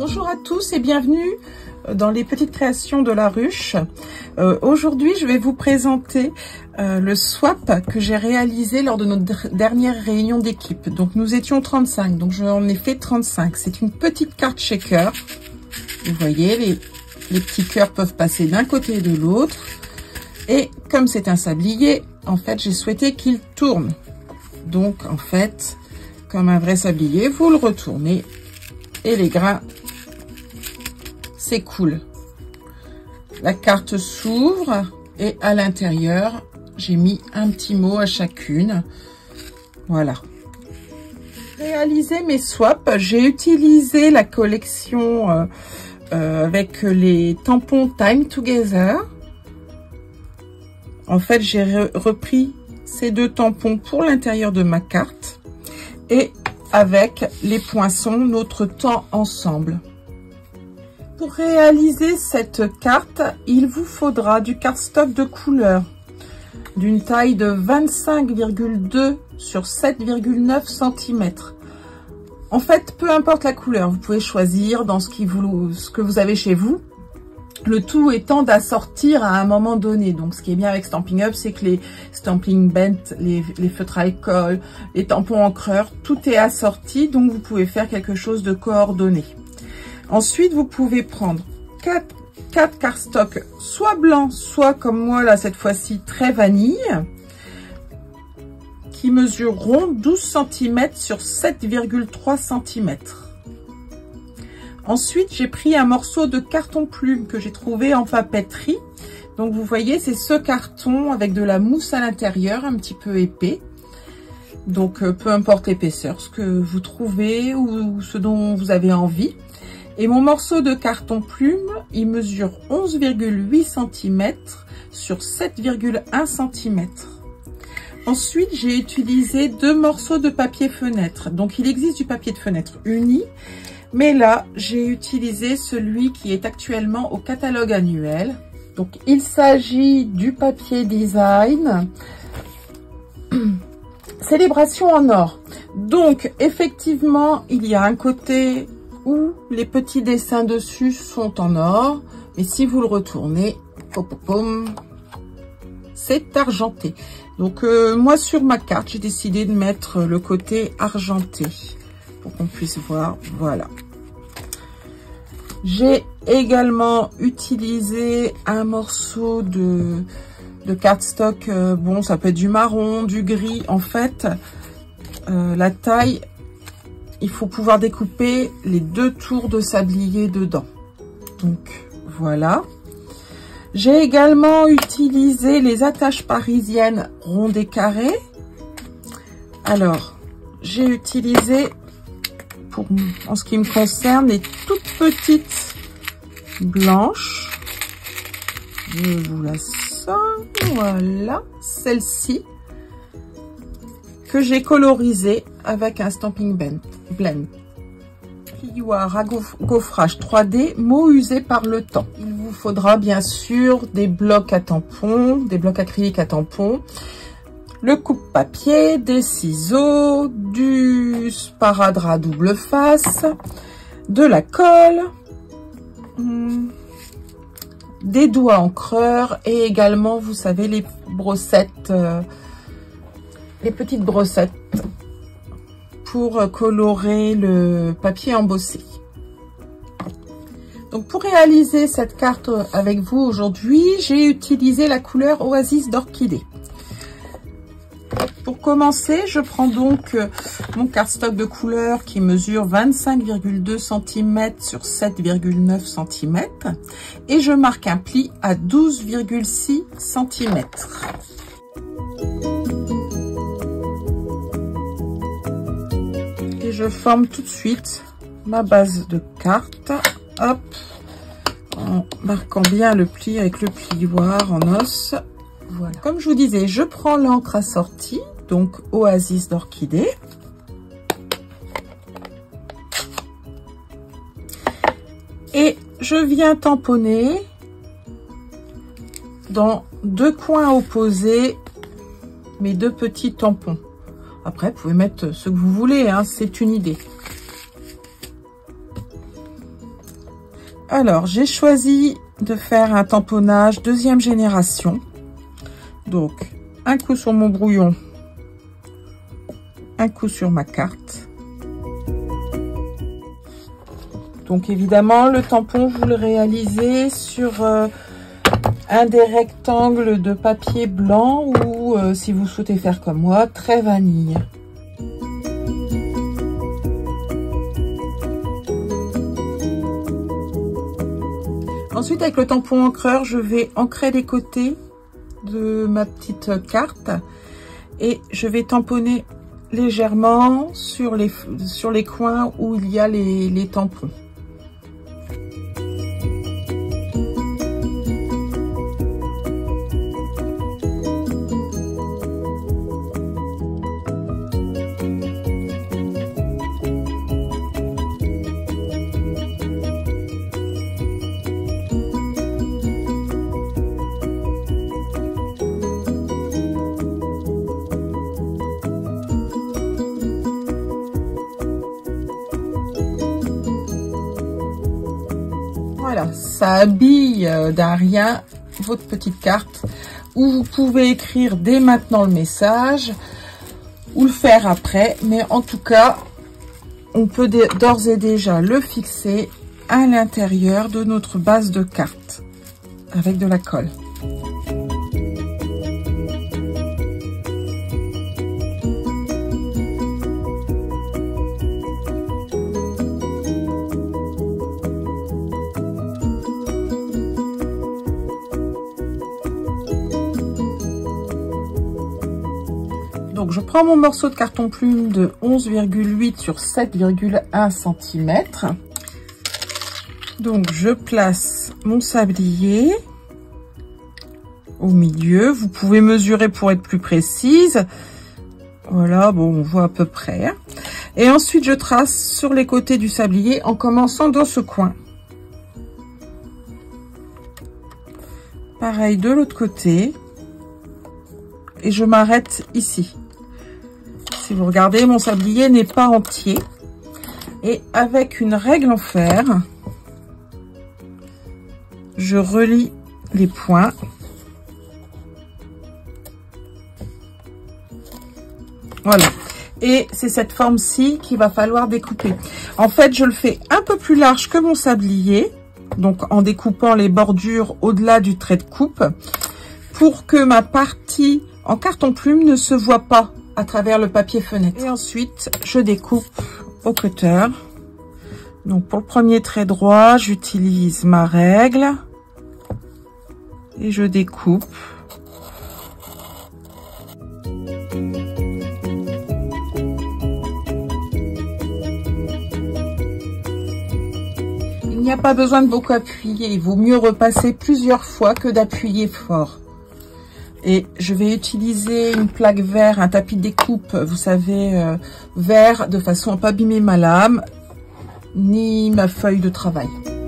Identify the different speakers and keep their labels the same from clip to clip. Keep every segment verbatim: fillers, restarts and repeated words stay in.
Speaker 1: Bonjour à tous et bienvenue dans les petites créations de la ruche. Euh, Aujourd'hui, je vais vous présenter euh, le swap que j'ai réalisé lors de notre dernière réunion d'équipe. Donc nous étions trente-cinq, donc j'en ai fait trente-cinq. C'est une petite carte shaker. Vous voyez, les, les petits cœurs peuvent passer d'un côté et de l'autre. Et comme c'est un sablier, en fait, j'ai souhaité qu'il tourne. Donc en fait, comme un vrai sablier, vous le retournez et les grains s'écoulent. La carte s'ouvre et à l'intérieur, j'ai mis un petit mot à chacune. Voilà. Réaliser mes swaps, j'ai utilisé la collection euh, euh, avec les tampons Time Together. En fait, j'ai re repris ces deux tampons pour l'intérieur de ma carte et avec les poinçons, notre temps ensemble. Pour réaliser cette carte, il vous faudra du cardstock de couleur d'une taille de vingt-cinq virgule deux sur sept virgule neuf centimètres. En fait, peu importe la couleur, vous pouvez choisir dans ce, qui vous, ce que vous avez chez vous. Le tout étant d'assortir à un moment donné. Donc, ce qui est bien avec Stampin' Up, c'est que les Stampin' Bent, les, les feutres à école, les tampons encreurs, tout est assorti. Donc, vous pouvez faire quelque chose de coordonné. Ensuite, vous pouvez prendre quatre, quatre cardstocks, soit blancs, soit comme moi, là, cette fois-ci, très vanille, qui mesureront douze centimètres sur sept virgule trois centimètres. Ensuite, j'ai pris un morceau de carton plume que j'ai trouvé en papeterie. Donc, vous voyez, c'est ce carton avec de la mousse à l'intérieur, un petit peu épais. Donc, euh, peu importe l'épaisseur, ce que vous trouvez ou ce dont vous avez envie. Et mon morceau de carton plume, il mesure onze virgule huit centimètres sur sept virgule un centimètres. Ensuite, j'ai utilisé deux morceaux de papier fenêtre. Donc, il existe du papier de fenêtre uni. Mais là, j'ai utilisé celui qui est actuellement au catalogue annuel. Donc, il s'agit du papier design Célébration en or. Donc, effectivement, il y a un côté où les petits dessins dessus sont en or. Mais si vous le retournez, c'est argenté. Donc, euh, moi, sur ma carte, j'ai décidé de mettre le côté argenté pour qu'on puisse voir. Voilà. J'ai également utilisé un morceau de, de cardstock. Euh, bon, ça peut être du marron, du gris. En fait, euh, la taille, il faut pouvoir découper les deux tours de sablier dedans. Donc, voilà. J'ai également utilisé les attaches parisiennes rondes et carrées. Alors, j'ai utilisé... Pour, en ce qui me concerne, les toutes petites blanches. Je vous la sors. Voilà. Celle-ci que j'ai colorisée avec un Stampin' Blend. Plioir à gaufrage trois D, mots usés par le temps. Il vous faudra bien sûr des blocs à tampons, des blocs acryliques à tampons, le coupe-papier, des ciseaux, du sparadrap double face, de la colle, des doigts encreurs et également, vous savez, les brossettes, euh, les petites brossettes pour colorer le papier embossé. Donc, pour réaliser cette carte avec vous aujourd'hui, j'ai utilisé la couleur Oasis d'Orchidée. Pour commencer, je prends donc mon cardstock de couleur qui mesure vingt-cinq virgule deux centimètres sur sept virgule neuf centimètres et je marque un pli à douze virgule six centimètres. Et je forme tout de suite ma base de carte. Hop, en marquant bien le pli avec le plioir en os. Voilà. Comme je vous disais, je prends l'encre assortie, donc Oasis d'Orchidée. Et je viens tamponner dans deux coins opposés mes deux petits tampons. Après, vous pouvez mettre ce que vous voulez, hein, c'est une idée. Alors, j'ai choisi de faire un tamponnage deuxième génération. Donc, un coup sur mon brouillon, un coup sur ma carte. Donc, évidemment, le tampon, vous le réalisez sur euh, un des rectangles de papier blanc ou, euh, si vous souhaitez faire comme moi, très vanille. Ensuite, avec le tampon encreur, je vais ancrer les côtés de ma petite carte et je vais tamponner légèrement sur les, sur les coins où il y a les, les tampons. Voilà, ça habille d'un rien votre petite carte où vous pouvez écrire dès maintenant le message ou le faire après. Mais en tout cas, on peut d'ores et déjà le fixer à l'intérieur de notre base de carte avec de la colle. Donc, je prends mon morceau de carton plume de onze virgule huit sur sept virgule un centimètres. Donc, je place mon sablier au milieu. Vous pouvez mesurer pour être plus précise. Voilà, bon, on voit à peu près. Et ensuite, je trace sur les côtés du sablier en commençant dans ce coin. Pareil de l'autre côté. Et je m'arrête ici. Si vous regardez, mon sablier n'est pas entier. Et avec une règle en fer, je relie les points. Voilà. Et c'est cette forme-ci qu'il va falloir découper. En fait, je le fais un peu plus large que mon sablier. Donc, en découpant les bordures au-delà du trait de coupe. Pour que ma partie en carton plume ne se voit pas à travers le papier fenêtre. Et ensuite, je découpe au cutter. Donc, pour le premier trait droit, j'utilise ma règle. Et je découpe. Il n'y a pas besoin de beaucoup appuyer. Il vaut mieux repasser plusieurs fois que d'appuyer fort. Et je vais utiliser une plaque verre, un tapis de découpe, vous savez, euh, vert, de façon à ne pas abîmer ma lame, ni ma feuille de travail.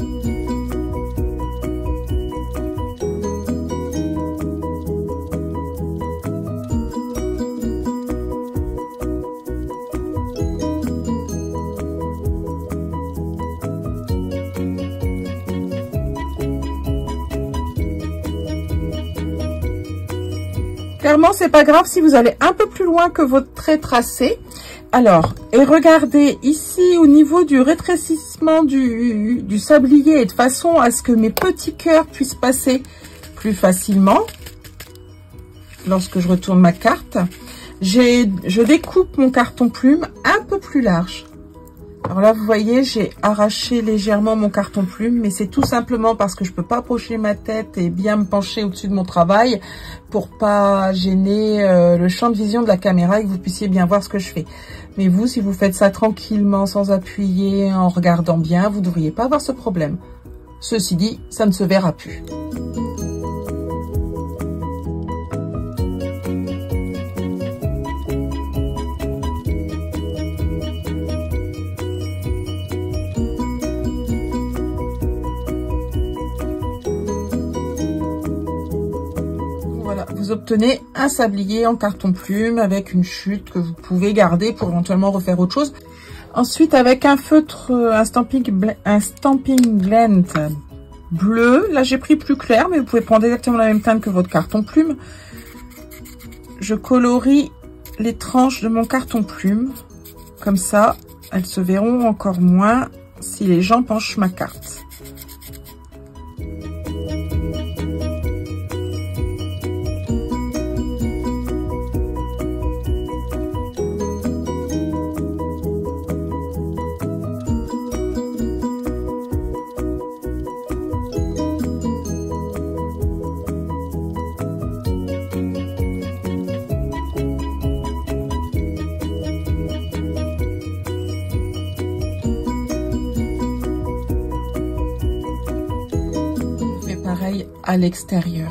Speaker 1: Clairement, c'est pas grave si vous allez un peu plus loin que votre trait tracé. Alors, et regardez ici au niveau du rétrécissement du, du sablier, et de façon à ce que mes petits cœurs puissent passer plus facilement. Lorsque je retourne ma carte, j'ai, je découpe mon carton plume un peu plus large. Alors là, vous voyez, j'ai arraché légèrement mon carton plume, mais c'est tout simplement parce que je peux pas approcher ma tête et bien me pencher au-dessus de mon travail pour pas gêner euh, le champ de vision de la caméra et que vous puissiez bien voir ce que je fais. Mais vous, si vous faites ça tranquillement, sans appuyer, en regardant bien, vous ne devriez pas avoir ce problème. Ceci dit, ça ne se verra plus. Vous obtenez un sablier en carton plume avec une chute que vous pouvez garder pour éventuellement refaire autre chose. Ensuite, avec un feutre, un stamping, un stamping blend bleu. Là, j'ai pris plus clair, mais vous pouvez prendre exactement la même teinte que votre carton plume. Je colorie les tranches de mon carton plume. Comme ça, elles se verront encore moins si les gens penchent ma carte. Pareil à l'extérieur.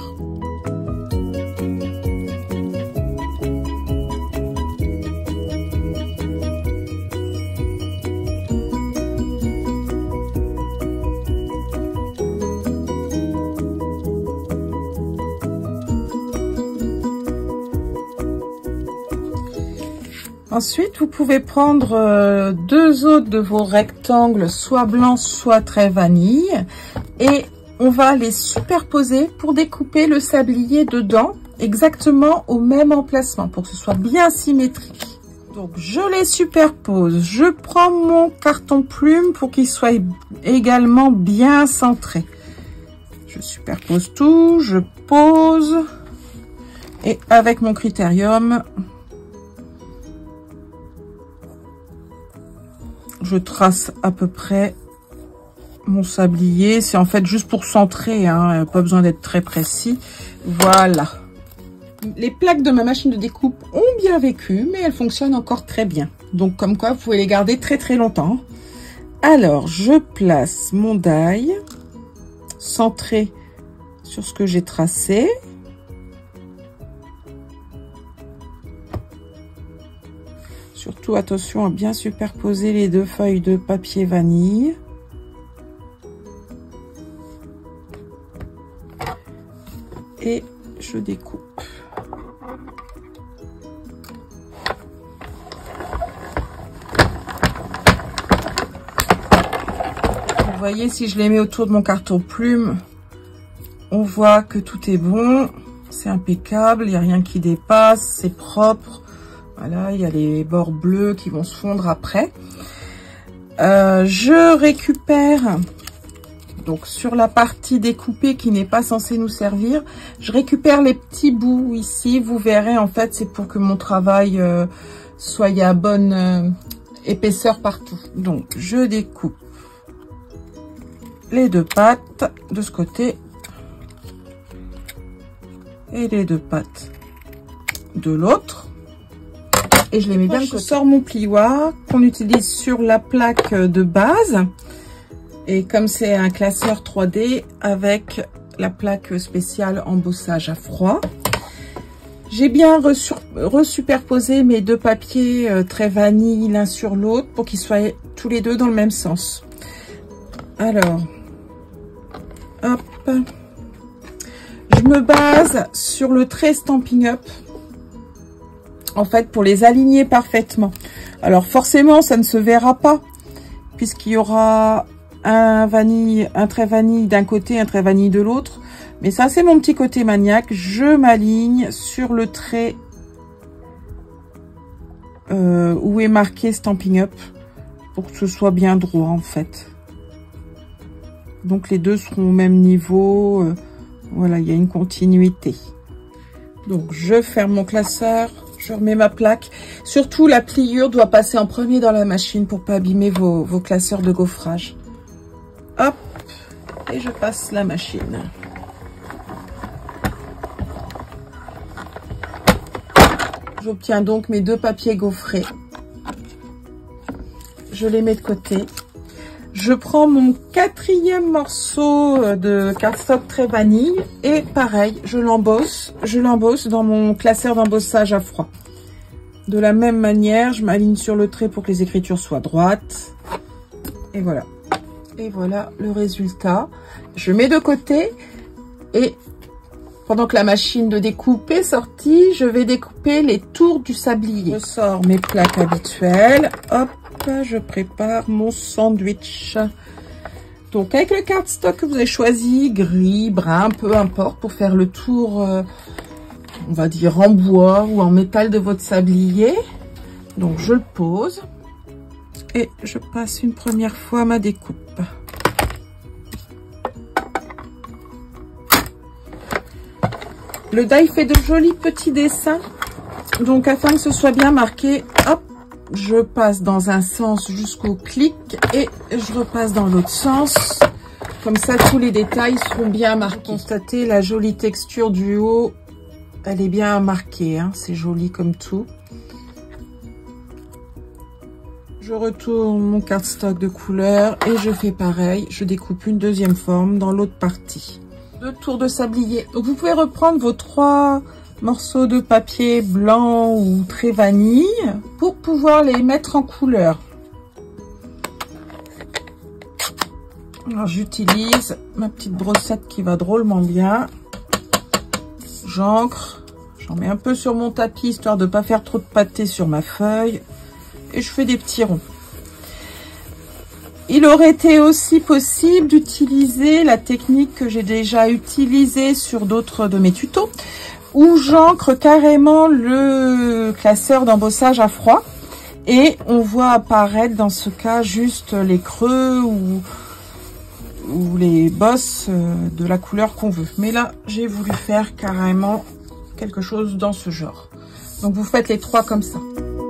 Speaker 1: Ensuite, vous pouvez prendre euh, deux autres de vos rectangles, soit blancs, soit très vanille, et on va les superposer pour découper le sablier dedans, exactement au même emplacement, pour que ce soit bien symétrique. Donc, je les superpose. Je prends mon carton plume pour qu'il soit également bien centré. Je superpose tout, je pose, et avec mon critérium, je trace à peu près mon sablier. C'est en fait juste pour centrer, hein, pas besoin d'être très précis. Voilà. Les plaques de ma machine de découpe ont bien vécu, mais elles fonctionnent encore très bien. Donc comme quoi, vous pouvez les garder très très longtemps. Alors, je place mon die centré sur ce que j'ai tracé. Surtout attention à bien superposer les deux feuilles de papier vanille. Et je découpe. Vous voyez, si je les mets autour de mon carton plume, on voit que tout est bon, c'est impeccable, il n'y a rien qui dépasse, c'est propre. Voilà, il y a les bords bleus qui vont se fondre après. Euh, je récupère... Donc, sur la partie découpée qui n'est pas censée nous servir, je récupère les petits bouts ici. Vous verrez, en fait, c'est pour que mon travail euh, soit à bonne euh, épaisseur partout. Donc, je découpe les deux pattes de ce côté et les deux pattes de l'autre. Et je les mets bien de côté. Je sors mon plioir qu'on utilise sur la plaque de base. Et comme c'est un classeur trois D avec la plaque spéciale embossage à froid, j'ai bien resuperposé mes deux papiers très vanille l'un sur l'autre pour qu'ils soient tous les deux dans le même sens. Alors, hop, je me base sur le trait Stampin' Up, en fait, pour les aligner parfaitement. Alors forcément, ça ne se verra pas puisqu'il y aura un vanille, un trait vanille d'un côté, un trait vanille de l'autre. Mais ça, c'est mon petit côté maniaque. Je m'aligne sur le trait euh, où est marqué Stampin' Up pour que ce soit bien droit, en fait. Donc, les deux seront au même niveau. Euh, voilà, il y a une continuité. Donc, je ferme mon classeur. Je remets ma plaque. Surtout, la pliure doit passer en premier dans la machine pour pas abîmer vos, vos classeurs de gaufrage. Hop, et je passe la machine. J'obtiens donc mes deux papiers gaufrés. Je les mets de côté. Je prends mon quatrième morceau de cardstock très vanille et pareil, je l'embosse. Je l'embosse dans mon classeur d'embossage à froid. De la même manière, je m'aligne sur le trait pour que les écritures soient droites. Et voilà. Et voilà le résultat. Je mets de côté et pendant que la machine de découpe est sortie, je vais découper les tours du sablier. Je sors mes plaques habituelles. Hop, je prépare mon sandwich. Donc avec le cardstock que vous avez choisi, gris, brun, peu importe, pour faire le tour, euh, on va dire en bois ou en métal de votre sablier. Donc je le pose et je passe une première fois ma découpe. Le die fait de jolis petits dessins. Donc afin que ce soit bien marqué, hop, je passe dans un sens jusqu'au clic et je repasse dans l'autre sens. Comme ça, tous les détails seront bien marqués. Constatez la jolie texture du haut. Elle est bien marquée, hein, c'est joli comme tout. Je retourne mon cardstock de couleur et je fais pareil. Je découpe une deuxième forme dans l'autre partie. Deux tours de sablier. Donc vous pouvez reprendre vos trois morceaux de papier blanc ou très vanille pour pouvoir les mettre en couleur. Alors j'utilise ma petite brossette qui va drôlement bien. J'encre, j'en mets un peu sur mon tapis histoire de ne pas faire trop de pâté sur ma feuille et je fais des petits ronds. Il aurait été aussi possible d'utiliser la technique que j'ai déjà utilisée sur d'autres de mes tutos, où j'encre carrément le classeur d'embossage à froid et on voit apparaître dans ce cas juste les creux ou, ou les bosses de la couleur qu'on veut. Mais là, j'ai voulu faire carrément quelque chose dans ce genre. Donc vous faites les trois comme ça.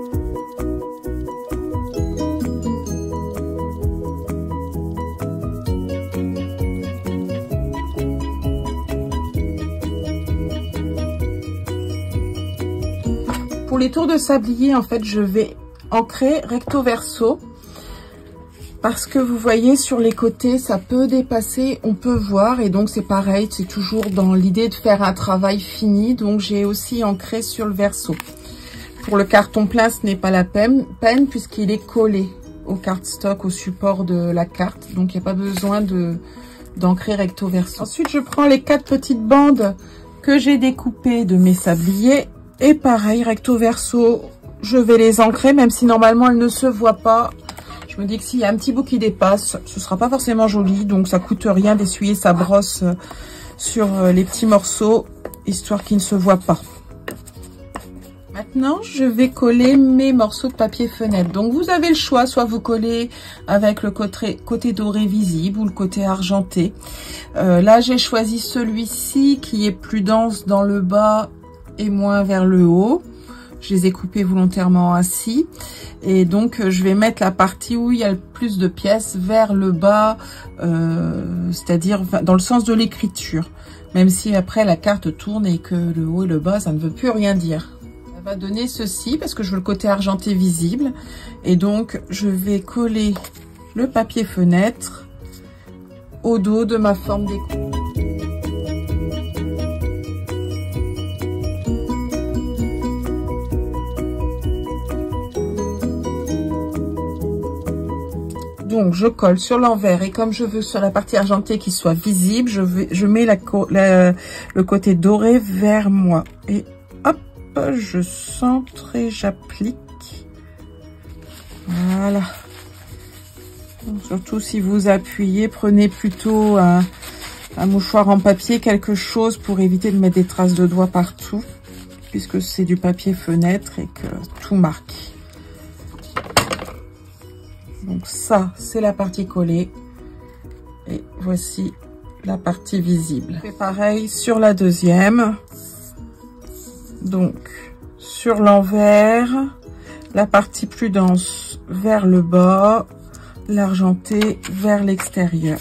Speaker 1: Pour les tours de sablier, en fait, je vais ancrer recto verso parce que vous voyez sur les côtés, ça peut dépasser, on peut voir et donc c'est pareil, c'est toujours dans l'idée de faire un travail fini. Donc j'ai aussi ancré sur le verso. Pour le carton plein, ce n'est pas la peine, peine puisqu'il est collé au cardstock, au support de la carte. Donc il n'y a pas besoin de d'ancrer recto verso. Ensuite, je prends les quatre petites bandes que j'ai découpées de mes sabliers. Et pareil, recto verso, je vais les ancrer, même si normalement elles ne se voient pas. Je me dis que s'il y a un petit bout qui dépasse, ce sera pas forcément joli. Donc ça coûte rien d'essuyer sa brosse sur les petits morceaux, histoire qu'ils ne se voient pas. Maintenant, je vais coller mes morceaux de papier fenêtre. Donc vous avez le choix, soit vous collez avec le côté, côté doré visible ou le côté argenté. Euh, là, j'ai choisi celui-ci qui est plus dense dans le bas et moins vers le haut. Je les ai coupés volontairement ainsi et donc je vais mettre la partie où il y a le plus de pièces vers le bas, euh, c'est-à-dire dans le sens de l'écriture, même si après la carte tourne et que le haut et le bas ça ne veut plus rien dire. Ça va donner ceci parce que je veux le côté argenté visible et donc je vais coller le papier fenêtre au dos de ma forme d'écran. Donc je colle sur l'envers et comme je veux sur la partie argentée qui soit visible, je, vais, je mets la, la, le côté doré vers moi. Et hop, je centre et j'applique. Voilà. Donc, surtout si vous appuyez, prenez plutôt un, un mouchoir en papier, quelque chose pour éviter de mettre des traces de doigts partout, puisque c'est du papier fenêtre et que tout marque. Donc ça, c'est la partie collée. Et voici la partie visible. Je fais pareil sur la deuxième. Donc, sur l'envers, la partie plus dense vers le bas, l'argenté vers l'extérieur.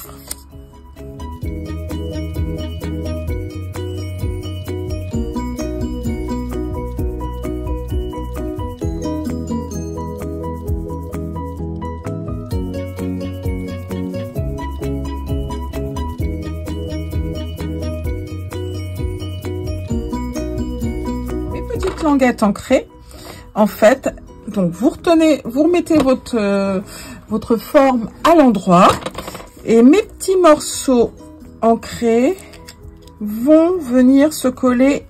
Speaker 1: Languette ancrée, en fait, donc vous retenez, vous remettez votre euh, votre forme à l'endroit et mes petits morceaux ancrés vont venir se coller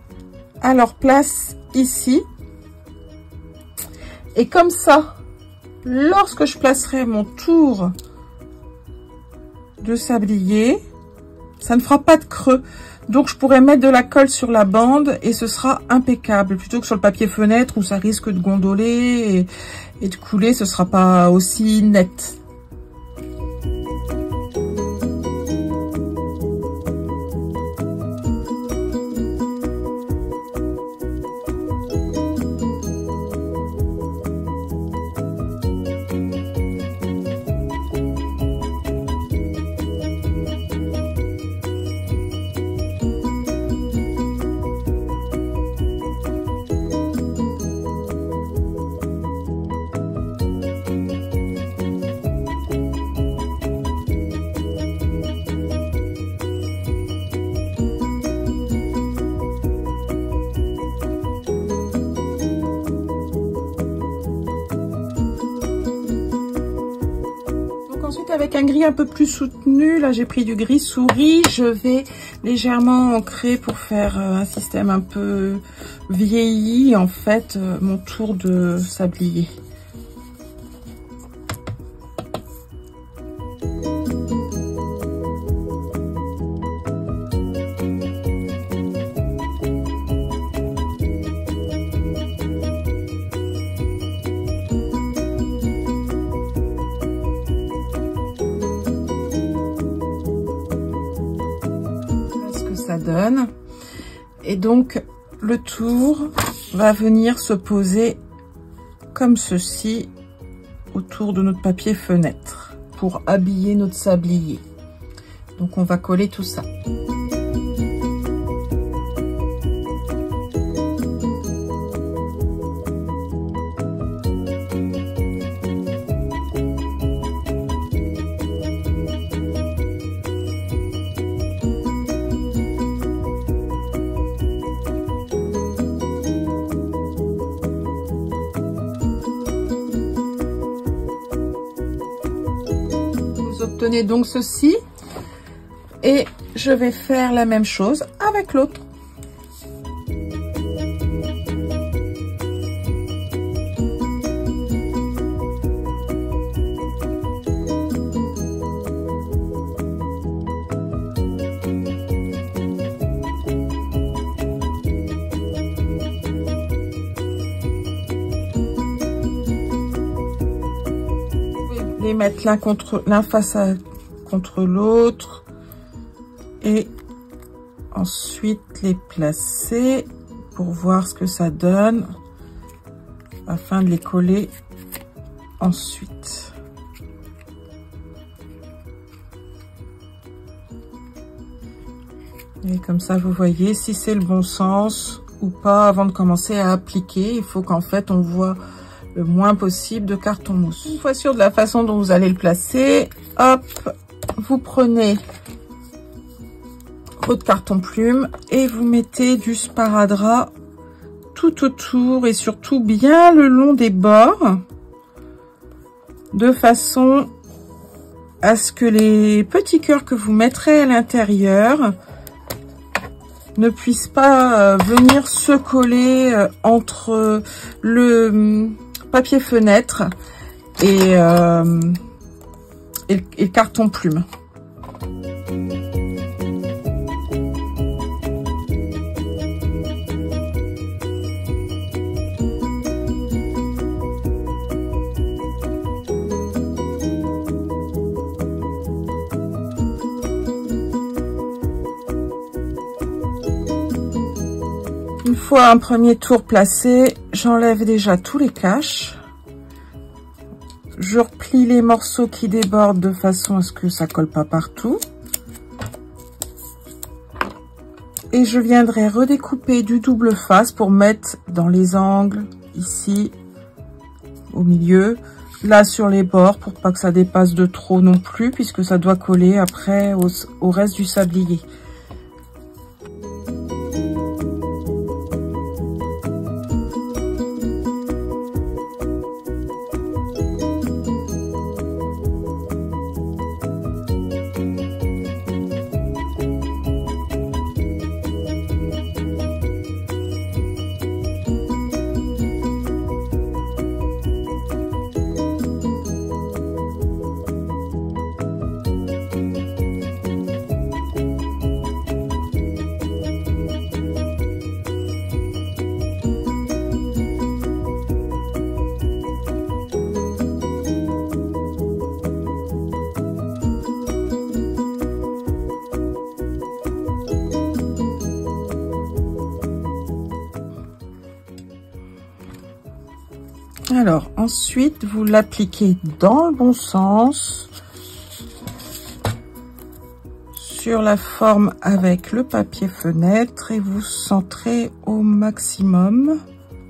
Speaker 1: à leur place ici et comme ça lorsque je placerai mon tour de sablier, ça ne fera pas de creux. Donc, je pourrais mettre de la colle sur la bande et ce sera impeccable. Plutôt que sur le papier fenêtre où ça risque de gondoler et, et de couler, ce sera pas aussi net. Avec un gris un peu plus soutenu, là j'ai pris du gris souris, je vais légèrement ancrer pour faire un système un peu vieilli en fait mon tour de sablier. Donne et donc le tour va venir se poser comme ceci autour de notre papier fenêtre pour habiller notre sablier. Donc on va coller tout ça. Obtenez donc ceci et je vais faire la même chose avec l'autre. Les mettre l'un contre l'un face à contre l'autre et ensuite les placer pour voir ce que ça donne afin de les coller ensuite. Et comme ça vous voyez si c'est le bon sens ou pas avant de commencer à appliquer. Il faut qu'en fait on voit le moins possible de carton mousse. Une fois sûr de la façon dont vous allez le placer, hop, vous prenez votre carton plume et vous mettez du sparadrap tout autour et surtout bien le long des bords de façon à ce que les petits cœurs que vous mettrez à l'intérieur ne puissent pas venir se coller entre le papier fenêtre et, euh, et, le, et le carton plume. Une fois un premier tour placé, j'enlève déjà tous les caches. Je replie les morceaux qui débordent de façon à ce que ça colle pas partout. Et je viendrai redécouper du double face pour mettre dans les angles, ici, au milieu, là sur les bords, pour pas que ça dépasse de trop non plus, puisque ça doit coller après au, au reste du sablier. Alors, ensuite, vous l'appliquez dans le bon sens sur la forme avec le papier fenêtre et vous centrez au maximum.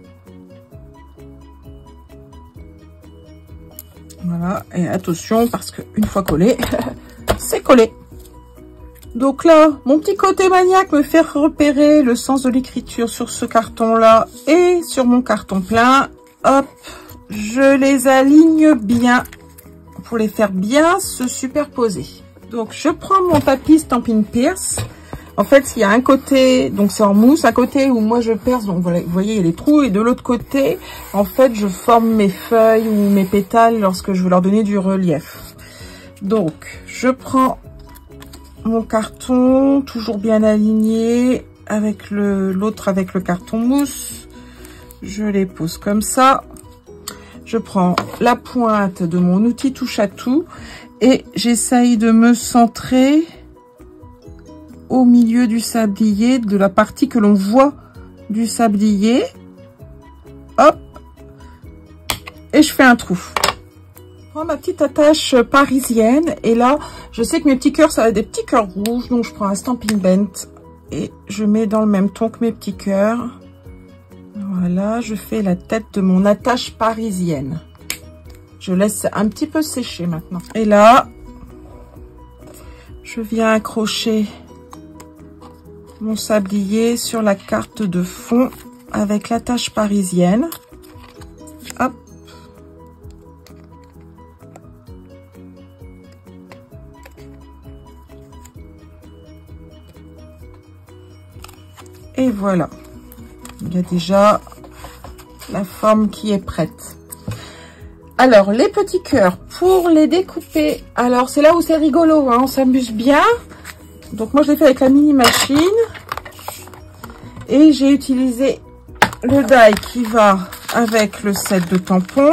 Speaker 1: Voilà, et attention parce que une fois collé, c'est collé. Donc là, mon petit côté maniaque me fait repérer le sens de l'écriture sur ce carton-là et sur mon carton plein. Hop, je les aligne bien pour les faire bien se superposer. Donc, je prends mon tapis Stampin' Pierce. En fait, il y a un côté, donc c'est en mousse, un côté où moi je perce, donc voilà, vous voyez, il y a les trous, et de l'autre côté, en fait, je forme mes feuilles ou mes pétales lorsque je veux leur donner du relief. Donc, je prends mon carton, toujours bien aligné, avec le l'autre avec le carton mousse. Je les pose comme ça. Je prends la pointe de mon outil touche à tout et j'essaye de me centrer au milieu du sablier, de la partie que l'on voit du sablier. Hop, et je fais un trou. Je prends ma petite attache parisienne et là, je sais que mes petits cœurs, ça va être des petits cœurs rouges, donc je prends un Stampin' Bent et je mets dans le même ton que mes petits cœurs. Voilà, je fais la tête de mon attache parisienne. Je laisse un petit peu sécher maintenant. Et là, je viens accrocher mon sablier sur la carte de fond avec l'attache parisienne. Hop. Et voilà. Il y a déjà la forme qui est prête. Alors, les petits cœurs, pour les découper, alors c'est là où c'est rigolo, hein, on s'amuse bien. Donc moi je l'ai fait avec la mini machine. Et j'ai utilisé le die qui va avec le set de tampons.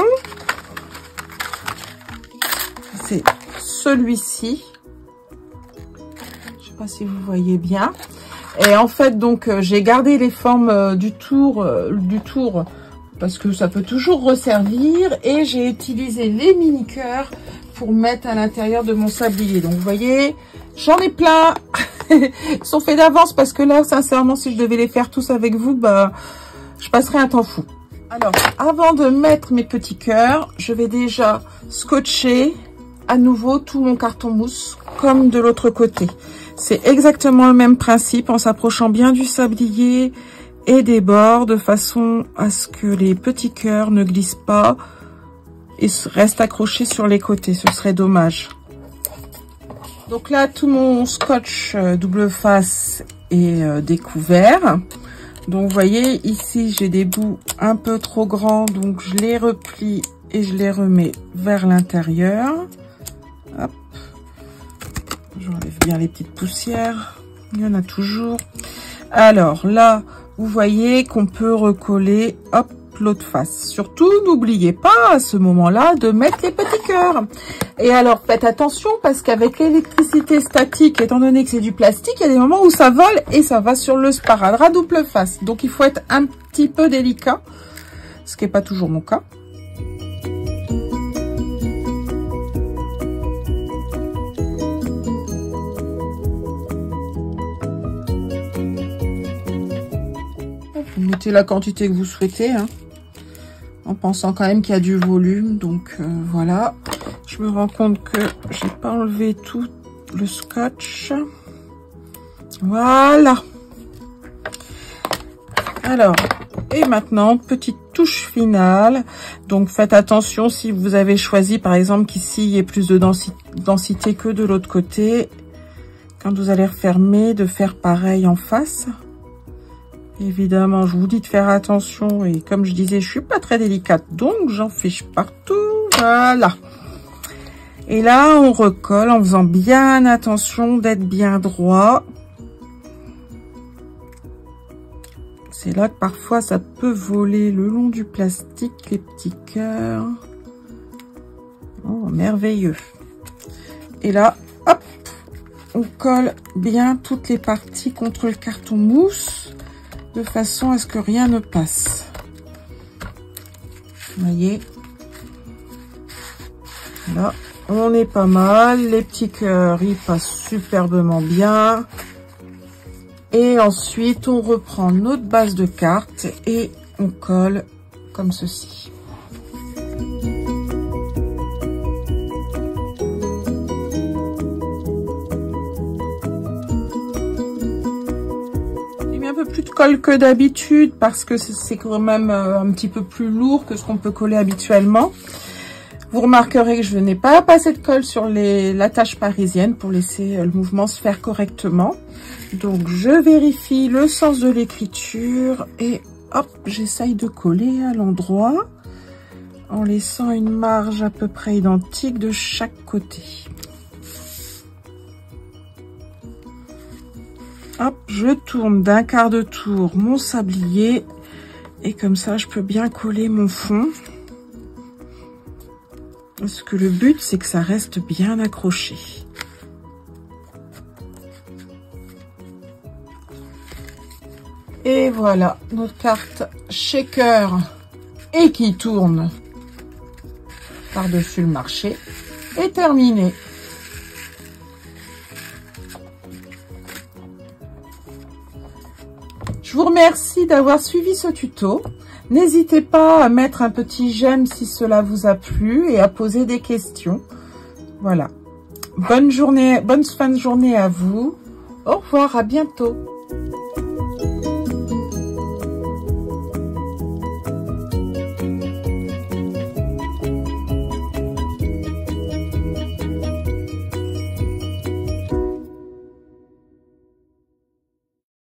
Speaker 1: C'est celui-ci. Je sais pas si vous voyez bien. Et en fait, donc, euh, j'ai gardé les formes euh, du tour, euh, du tour, parce que ça peut toujours resservir. Et j'ai utilisé les mini cœurs pour mettre à l'intérieur de mon sablier. Donc, vous voyez, j'en ai plein. Ils sont faits d'avance parce que là, sincèrement, si je devais les faire tous avec vous, bah, je passerais un temps fou. Alors, avant de mettre mes petits cœurs, je vais déjà scotcher à nouveau tout mon carton mousse, comme de l'autre côté. C'est exactement le même principe en s'approchant bien du sablier et des bords de façon à ce que les petits cœurs ne glissent pas et restent accrochés sur les côtés. Ce serait dommage. Donc là, tout mon scotch double face est euh, découvert. Donc vous voyez, ici j'ai des bouts un peu trop grands, donc je les replie et je les remets vers l'intérieur. Hop. J'enlève bien les petites poussières. Il y en a toujours. Alors là, vous voyez qu'on peut recoller, hop, l'autre face. Surtout, n'oubliez pas à ce moment-là de mettre les petits cœurs. Et alors, faites attention parce qu'avec l'électricité statique, étant donné que c'est du plastique, il y a des moments où ça vole et ça va sur le sparadrap double face. Donc, il faut être un petit peu délicat, ce qui n'est pas toujours mon cas. Vous mettez la quantité que vous souhaitez, hein, en pensant quand même qu'il y a du volume. Donc euh, voilà, je me rends compte que j'ai pas enlevé tout le scotch. Voilà. Alors, et maintenant, petite touche finale. Donc faites attention si vous avez choisi, par exemple, qu'ici il y ait plus de densi- densité que de l'autre côté. Quand vous allez refermer, de faire pareil en face. Évidemment, je vous dis de faire attention et comme je disais, je suis pas très délicate, donc j'en fiche partout. Voilà. Et là, on recolle en faisant bien attention d'être bien droit. C'est là que parfois ça peut voler le long du plastique, les petits cœurs. Oh, merveilleux. Et là, hop, on colle bien toutes les parties contre le carton mousse, de façon à ce que rien ne passe. Vous voyez, là, on est pas mal. Les petits cœurs, ils passent superbement bien. Et ensuite, on reprend notre base de cartes et on colle comme ceci. J'ai mis un peu plus de colle que d'habitude parce que c'est quand même un petit peu plus lourd que ce qu'on peut coller habituellement. Vous remarquerez que je n'ai pas passé de colle sur les, la tâche parisienne pour laisser le mouvement se faire correctement. Donc, je vérifie le sens de l'écriture et hop, j'essaye de coller à l'endroit en laissant une marge à peu près identique de chaque côté. Hop, je tourne d'un quart de tour mon sablier et comme ça, je peux bien coller mon fond. Parce que le but, c'est que ça reste bien accroché. Et voilà, notre carte shaker et qui tourne par-dessus le marché est terminée. Je vous remercie d'avoir suivi ce tuto. N'hésitez pas à mettre un petit j'aime si cela vous a plu et à poser des questions. Voilà. Bonne journée, bonne fin de journée à vous. Au revoir, à bientôt.